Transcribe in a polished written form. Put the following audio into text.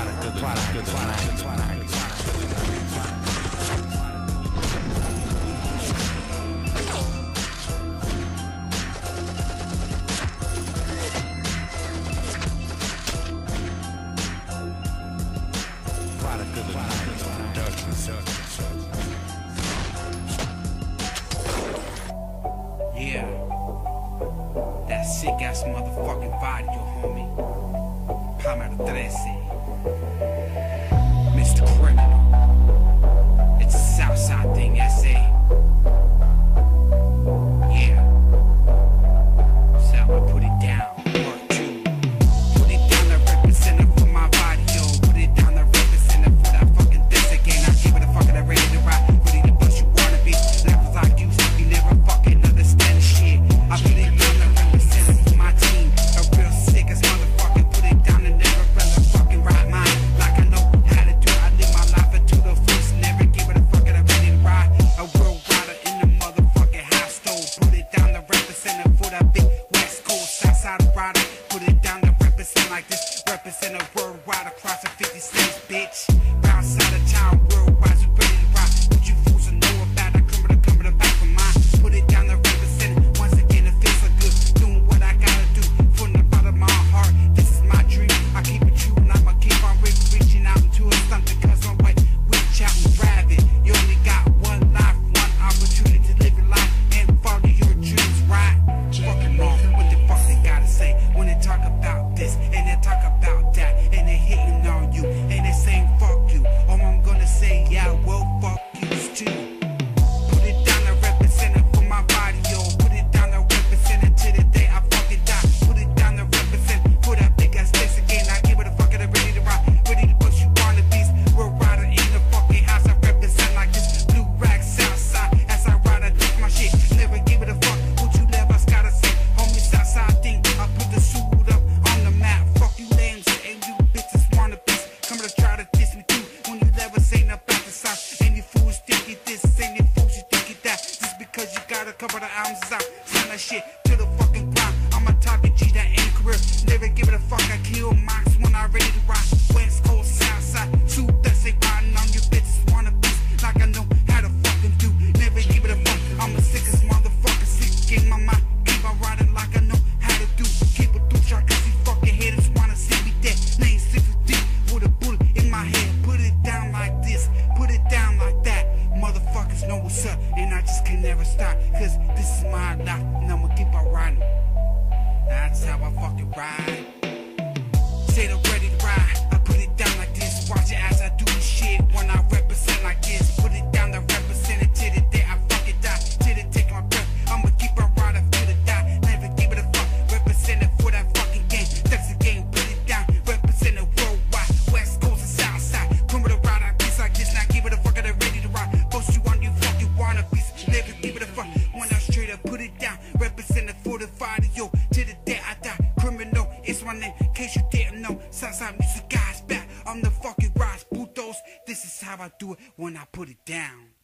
Product of the night. Yeah, that sick ass motherfucking video, homie. Palmer 13, Mr. Criminal. It's a Southside thing, SA. Yeah, so I put it down. Part 2. Put it down to represent it for my body, yo. Put it down to represent it for that fucking this again. I give it a fucking ready to ride. Ready to bust you wanna be. Levels like you never fucking understand the shit. I put it down to represent it for my team. A real sick ass motherfucker. Put it down and never rather fucking ride mine. Like I know how to do it. I live my life into the fullest. Never give it a fucking ready to ride. A real rider in the motherfucking house stove. Put it down to represent it for that big West Coast Southside rider. Put it down to represent like this. Represent a worldwide across the 50 states, bitch. Round side of town, worldwide, so ready to ride. What you fools to know about a criminal coming to back from mine. Put it down to represent it. Once again, it feels so good. Doing what I gotta do from the bottom of my heart. This is my dream. I keep it true and I'ma keep on reaching out into a something. Cause I'm white, reach out and grab it. You only got one life, one opportunity to live your life and follow your dreams, right? Fucking wrong. What the fuck they gotta say when they talk about this and they talk about that and they hating on you and they saying fuck you. Oh, I'm gonna say, yeah, well, fuck you too. Put it down to represent it for my body, yo. Put it down to represent it till the day I fucking die. Put it down to represent for that big ass place again. I give it a fucking ready to ride, ready to bust you on the beast. We're riding in the fucking house. I represent like this blue rag Southside. As I ride, I do my shit. Never give it a fuck what you never gotta say. Homie, Southside thing. I put the suit up on the map. Fuck you lambs and you bitches wanna piece. Come to try to diss me too when you never say nothing about the South. Any fools think it this, any fools you think it that. Just because you got a couple of ounces out, send that shit to the fucking ground. I'm a type of G that ain't career. Never give it a fuck. I kill marks when I ready to ride. West Coast, Southside, suit that say riding on you bitches wanna piece. Like I know how to fucking do. Never give it a fuck. I'm the sickest motherfucker, sick in my mind. Keep on riding like I know how to do. Keep it through shot cause these fucking haters wanna see me dead. Name 6 feet with a bullet in my head. Put it down like this, put it down like that. Motherfuckers know what's up, and I just can never stop. Cause this is my life, and I'ma keep on riding. That's how I fucking ride. Say they're ready to ride, I put it down like this. Watch it as I do this shit when I represent like this. Put it down to represent it till the day I fucking die. Till they take my breath, I'ma keep on riding till the die. Never give it a fuck, represent it for that fucking game. That's the game, put it down, represent it worldwide. West Coast and Southside, come with a ride on piece like this. Now give it a fuck, they're ready to ride. Post you on you fucking wanna piece. Never give it a fuck, when I straight up put it down. Represent it for the fight, yo, till the day I die. Criminal, it's my name, in case you didn't know. Southside music guys back, I'm the fucking Rise Putos. This is how I do it when I put it down.